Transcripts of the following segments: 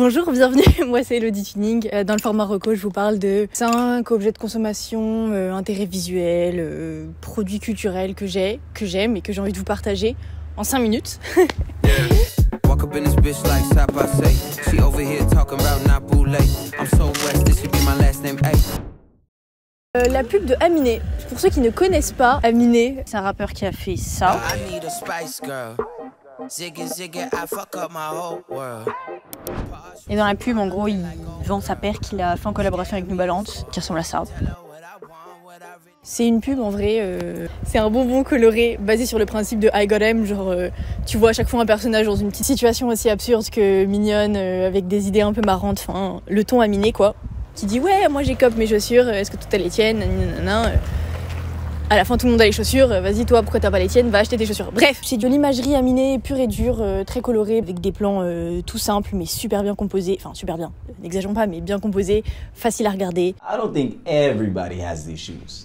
Bonjour, bienvenue, moi c'est Elodie Tuning. Dans le format reco, je vous parle de 5 objets de consommation, intérêts visuels, produits culturels que j'aime et que j'ai envie de vous partager en 5 minutes. La pub de Aminé. Pour ceux qui ne connaissent pas, Aminé, c'est un rappeur qui a fait ça. Et dans la pub, en gros, il vend sa paire qu'il a fait en collaboration avec New Balance, qui ressemble à ça. C'est une pub en vrai, c'est un bonbon coloré basé sur le principe de I Got Em, genre tu vois à chaque fois un personnage dans une petite situation aussi absurde que mignonne, avec des idées un peu marrantes, enfin le ton Aminé quoi, qui dit ouais moi j'ai cop mes chaussures, est-ce que toutes les tiennes, nanana. À la fin tout le monde a les chaussures, vas-y toi pourquoi t'as pas les tiennes, va acheter tes chaussures. Bref, c'est de l'imagerie Aminé pure et dure, très colorée, avec des plans tout simples mais super bien composés, enfin super bien, n'exagérons pas mais bien composés, facile à regarder. I don't think everybody has these shoes.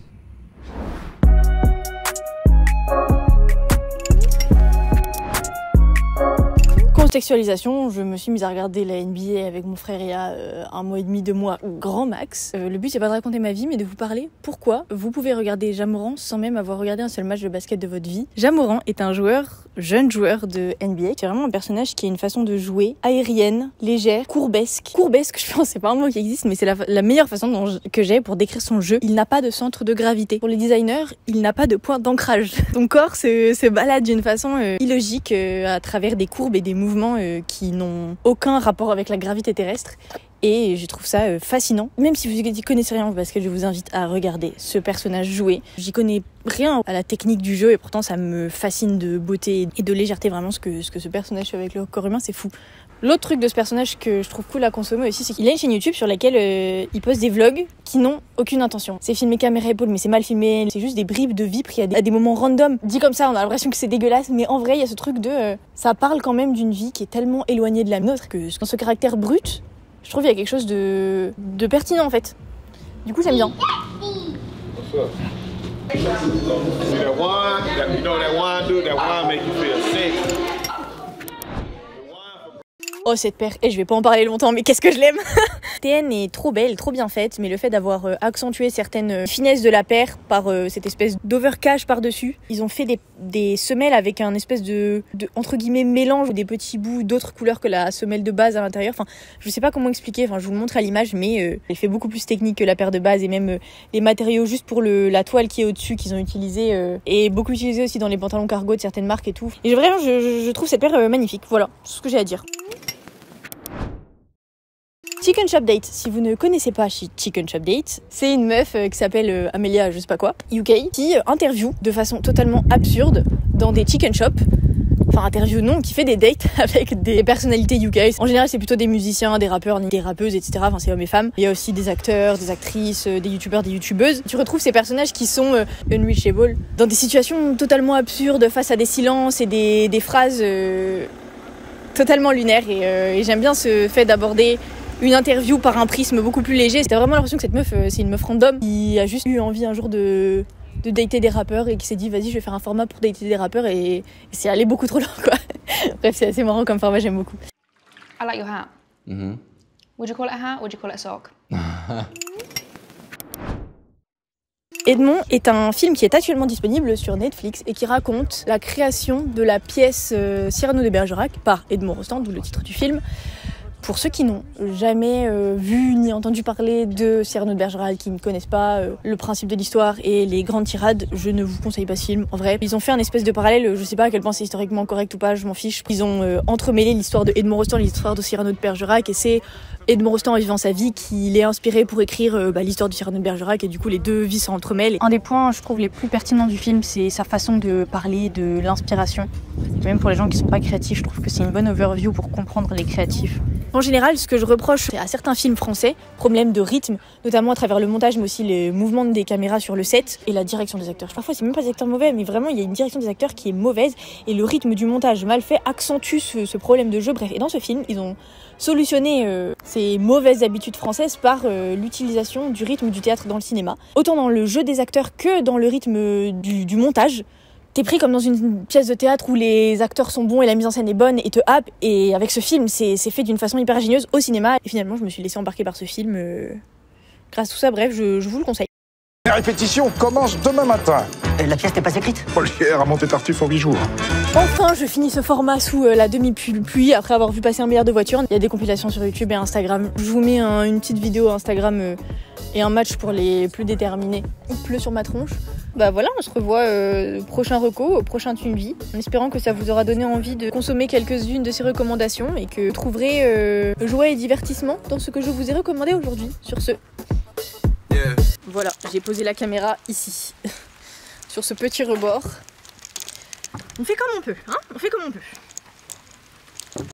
Contextualisation, je me suis mise à regarder la NBA avec mon frère il y a 1 mois et demi, 2 mois, ou grand max. Le but c'est pas de raconter ma vie mais de vous parler pourquoi vous pouvez regarder Ja Morant sans même avoir regardé un seul match de basket de votre vie. Ja Morant est un jeune joueur de NBA. C'est vraiment un personnage qui a une façon de jouer aérienne, légère, courbesque. Courbesque, je pense, c'est pas un mot qui existe mais c'est la meilleure façon que j'ai pour décrire son jeu. Il n'a pas de centre de gravité. Pour les designers, il n'a pas de point d'ancrage. Son corps se balade d'une façon illogique à travers des courbes et des mouvements qui n'ont aucun rapport avec la gravité terrestre. Et je trouve ça fascinant. Même si vous n'y connaissez rien, parce que je vous invite à regarder ce personnage jouer. J'y connais rien à la technique du jeu et pourtant ça me fascine de beauté et de légèreté. Vraiment ce que ce personnage fait avec le corps humain, c'est fou. L'autre truc de ce personnage que je trous cool à consommer aussi, c'est qu'il a une chaîne YouTube sur laquelle il poste des vlogs qui n'ont aucune intention. C'est filmé caméra épaule, mais c'est mal filmé. C'est juste des bribes de vie pris à des moments random. Dit comme ça, on a l'impression que c'est dégueulasse, mais en vrai, il y a ce truc de... ça parle quand même d'une vie qui est tellement éloignée de la nôtre que dans ce caractère brut, je trouve qu'il y a quelque chose de pertinent en fait. Du coup, j'aime bien. Oh cette paire, et je vais pas en parler longtemps mais qu'est-ce que je l'aime. TN est trop belle, trop bien faite, mais le fait d'avoir accentué certaines finesses de la paire par cette espèce d'overcache par-dessus. Ils ont fait des semelles avec un espèce de entre guillemets mélange, des petits bouts d'autres couleurs que la semelle de base à l'intérieur. Enfin, je sais pas comment expliquer, enfin je vous le montre à l'image, mais elle fait beaucoup plus technique que la paire de base et même les matériaux juste pour la toile qui est au-dessus qu'ils ont utilisé et beaucoup utilisé aussi dans les pantalons cargo de certaines marques et tout. Et vraiment je trouve cette paire magnifique, voilà, c'est ce que j'ai à dire. Chicken Shop Date, si vous ne connaissez pas Chicken Shop Date, c'est une meuf qui s'appelle Amelia je sais pas quoi, UK, qui interview de façon totalement absurde dans des chicken shops, enfin interview non, qui fait des dates avec des personnalités UK. En général c'est plutôt des musiciens, des rappeurs, des rappeuses, etc. Enfin c'est hommes et femmes. Il y a aussi des acteurs, des actrices, des youtubeurs, des youtubeuses. Tu retrouves ces personnages qui sont unreachable, dans des situations totalement absurdes, face à des silences et des phrases totalement lunaires. Et j'aime bien ce fait d'aborder une interview par un prisme beaucoup plus léger. C'était vraiment l'impression que cette meuf, c'est une meuf random qui a juste eu envie un jour de dater des rappeurs et qui s'est dit vas-y je vais faire un format pour dater des rappeurs et c'est allé beaucoup trop loin quoi. Bref c'est assez marrant comme format, j'aime beaucoup. I like your hat. Mm-hmm. Would you call it a hat or would you call it a sock? Edmond est un film qui est actuellement disponible sur Netflix et qui raconte la création de la pièce Cyrano de Bergerac par Edmond Rostand, d'où le titre du film. Pour ceux qui n'ont jamais vu ni entendu parler de Cyrano de Bergerac, qui ne connaissent pas le principe de l'histoire et les grandes tirades, je ne vous conseille pas ce film. En vrai, ils ont fait un espèce de parallèle, je sais pas à quel point c'est historiquement correct ou pas, je m'en fiche. Ils ont entremêlé l'histoire de Edmond Rostand et l'histoire de Cyrano de Bergerac et c'est Edmond Rostand en vivant sa vie qui l'est inspiré pour écrire l'histoire du Cyrano de Bergerac et du coup les deux vies s'entremêlent. Un des points je trouve les plus pertinents du film c'est sa façon de parler de l'inspiration. Même pour les gens qui sont pas créatifs, je trouve que c'est une bonne overview pour comprendre les créatifs. En général, ce que je reproche à certains films français, problème de rythme, notamment à travers le montage mais aussi les mouvements des caméras sur le set et la direction des acteurs. Parfois c'est même pas des acteurs mauvais mais vraiment il y a une direction des acteurs qui est mauvaise et le rythme du montage mal fait accentue ce problème de jeu. Bref, et dans ce film ils ont solutionné ces mauvaises habitudes françaises par l'utilisation du rythme du théâtre dans le cinéma. Autant dans le jeu des acteurs que dans le rythme du montage. T'es pris comme dans une pièce de théâtre où les acteurs sont bons et la mise en scène est bonne et te happe. Et avec ce film, c'est fait d'une façon hyper ingénieuse au cinéma. Et finalement, je me suis laissée embarquer par ce film. Grâce à tout ça, bref, je vous le conseille. Les répétitions commencent demain matin. La pièce n'est pas écrite? Molière a monté Tartuffe en 8 jours. Enfin, je finis ce format sous la demi-pluie après avoir vu passer un milliard de voitures. Il y a des compilations sur YouTube et Instagram. Je vous mets une petite vidéo Instagram et un match pour les plus déterminés. Il pleut sur ma tronche. Bah voilà, on se revoit au prochain reco, au prochain Tunevie, en espérant que ça vous aura donné envie de consommer quelques-unes de ces recommandations et que vous trouverez joie et divertissement dans ce que je vous ai recommandé aujourd'hui. Sur ce, voilà, j'ai posé la caméra ici, sur ce petit rebord. On fait comme on peut, hein? On fait comme on peut.